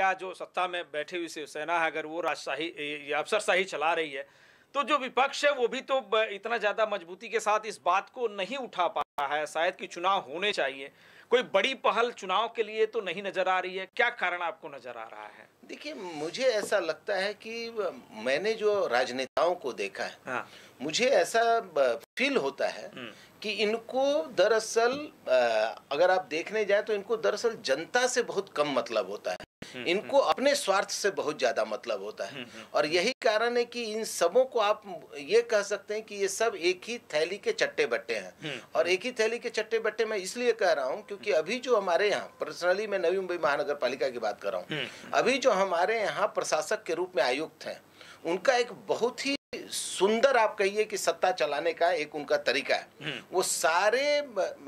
या जो सत्ता में बैठी हुई शिवसेना है, अगर वो राजशाही या अफसरशाही चला रही है, तो जो विपक्ष है वो भी तो इतना ज्यादा मजबूती के साथ इस बात को नहीं उठा पा रहा है। शायद कि चुनाव होने चाहिए, कोई बड़ी पहल चुनाव के लिए तो नहीं नजर आ रही है। क्या कारण आपको नजर आ रहा है? देखिए, मुझे ऐसा लगता है कि मैंने जो राजनेताओं को देखा है, हाँ। मुझे ऐसा फील होता है कि इनको दरअसल अगर आप देखने जाए तो इनको दरअसल जनता से बहुत कम मतलब होता है। इनको अपने स्वार्थ से बहुत ज्यादा मतलब होता है, और यही कारण है कि इन सबों को आप ये कह सकते हैं कि ये सब एक ही थैली के चट्टे बट्टे हैं। और एक ही थैली के चट्टे बट्टे मैं इसलिए कह रहा हूं क्योंकि अभी जो हमारे यहाँ, पर्सनली मैं नवी मुंबई महानगर पालिका की बात कर रहा हूँ, अभी जो हमारे यहाँ प्रशासक के रूप में आयुक्त हैं, उनका एक बहुत ही सुंदर, आप कहिए कि सत्ता चलाने का एक उनका तरीका है। वो सारे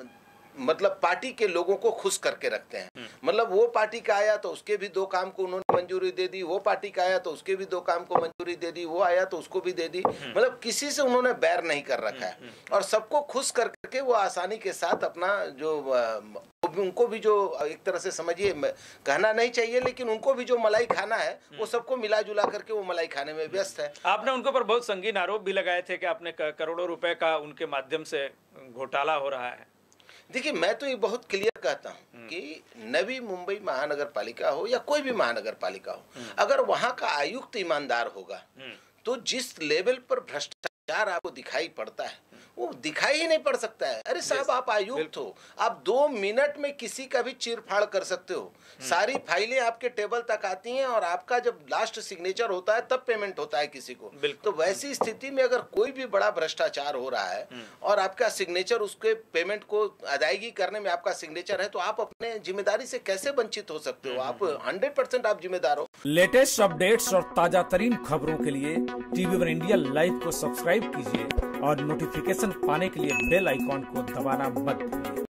मतलब पार्टी के लोगों को खुश करके रखते हैं। मतलब वो पार्टी का आया तो उसके भी 2 काम को उन्होंने मंजूरी दे दी, वो पार्टी का आया तो उसके भी 2 काम को मंजूरी दे दी, वो आया तो उसको भी दे दी। मतलब किसी से उन्होंने बैर नहीं कर रखा है, और सबको खुश करके वो आसानी के साथ अपना जो उनको भी जो एक तरह से समझिए, कहना नहीं चाहिए, लेकिन उनको भी जो मलाई खाना है वो सबको मिला जुला करके वो मलाई खाने में व्यस्त है। आपने उनके ऊपर बहुत संगीन आरोप भी लगाए थे कि आपने करोड़ों रुपए का उनके माध्यम से घोटाला हो रहा है। देखिए, मैं तो ये बहुत क्लियर कहता हूँ कि नवी मुंबई महानगर पालिका हो या कोई भी महानगर पालिका हो, अगर वहाँ का आयुक्त ईमानदार होगा तो जिस लेवल पर भ्रष्टाचार आपको दिखाई पड़ता है वो दिखाई ही नहीं पड़ सकता है। अरे साहब, आप आयुक्त हो, आप 2 मिनट में किसी का भी चीरफाड़ कर सकते हो। सारी फाइलें आपके टेबल तक आती हैं, और आपका जब लास्ट सिग्नेचर होता है तब पेमेंट होता है किसी को। तो वैसी स्थिति में अगर कोई भी बड़ा भ्रष्टाचार हो रहा है और आपका सिग्नेचर, उसके पेमेंट को अदायगी करने में आपका सिग्नेचर है, तो आप अपने जिम्मेदारी से कैसे वंचित हो सकते हो? आप 100% आप जिम्मेदार हो। लेटेस्ट अपडेट्स और ताजा तरीन खबरों के लिए TV1 इंडिया लाइव को सब्सक्राइब कीजिए और नोटिफिकेशन पाने के लिए बेल आइकॉन को दबाना मत भूलिए।